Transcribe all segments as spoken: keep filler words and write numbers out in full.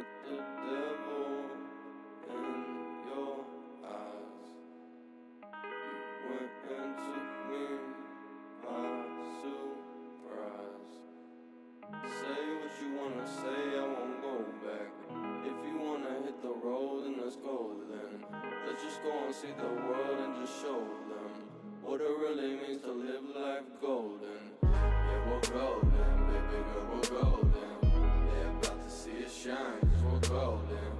like the devil in your eyes. You went and took me by surprise. Say what you wanna say, I won't go back. If you wanna hit the road, then let's go then. Let's just go and see the world and just show them what it really means to live life golden. Yeah, we're golden, baby girl, we're golden. They're about to see us shine, cause we're golden.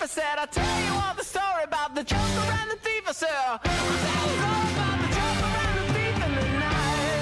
I said, I'll tell you all the story about the joker and the thief. I said, I'll tell you all about the joker and the thief in the night.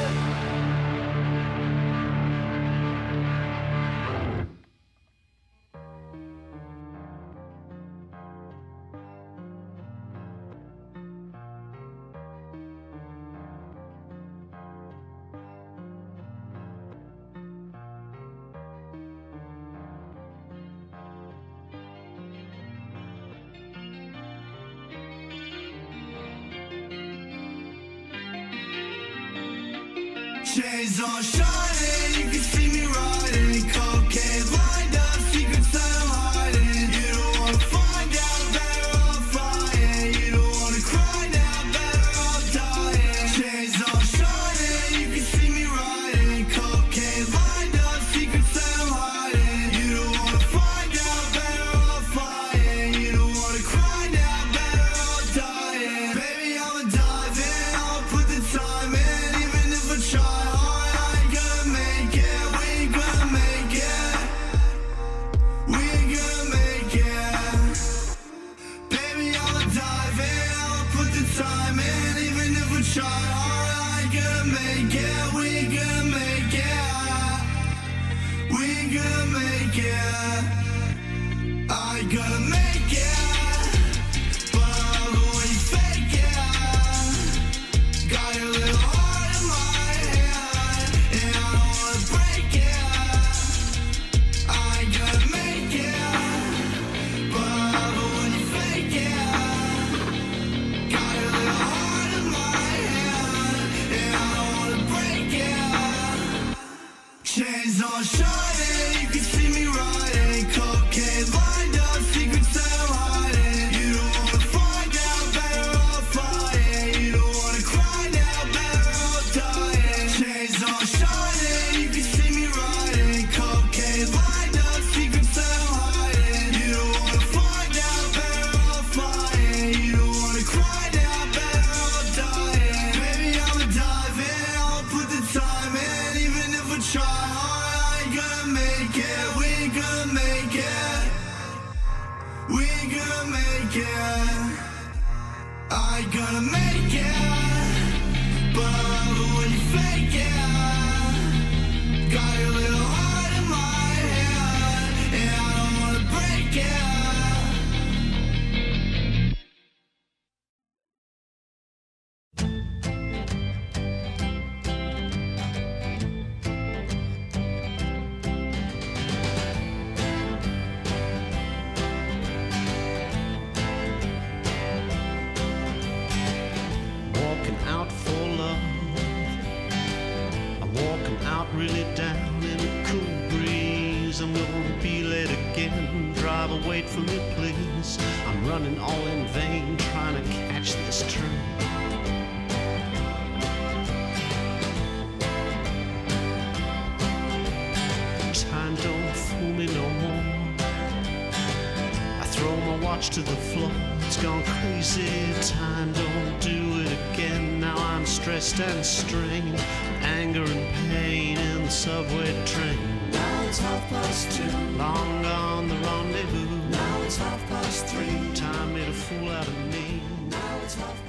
Chains on shining, you can see me riding. Cocaine lined up, secrets that I'm hiding. You don't wanna find out, better off flying. You don't wanna cry now, better off dying. Chains on shining, you can see me riding. Cocaine lined up, secrets that I'm hiding. You don't wanna find out, better off flying. You don't wanna cry now, better off dying. Baby, I'ma dive in, I'll put the time in, even if I try. Try hard, I ain't gonna make it. We ain't gonna make it. We ain't gonna make it. I ain't gonna make it. But I love it when you fake it. Got your little heart in my hand, and I don't wanna break it. I ain't gonna make it. But I love it when you fake it. Got your little heart in my chains on shining, you can see me riding. Cocaine lined up, secrets that I'm hiding. You don't wanna find out, better off flying. You don't wanna cry now, better off dying. Chains on shining, you can see me riding. Cocaine lined up, secrets that I'm hiding. You don't wanna find out, better off flying. You don't wanna cry now, better off dying. Baby, I'ma dive in, I'll put the time in, even if I try. We ain't gonna make it. We ain't gonna make it. I ain't gonna make it. But I love it when you fake it. Got your little heart in my hand, and I don't wanna break it. Really down in a cool breeze. I'm gonna be late again. Driver, wait for me, please. I'm running all in vain, trying to catch this train. Time don't fool me no more. I throw my watch to the floor. It's gone crazy. Time don't do it again. Now I'm stressed and strained, anger and pain in the subway train. Now it's half past two. Long gone the rendezvous. Now it's half past three. Time made a fool out of me. Now it's half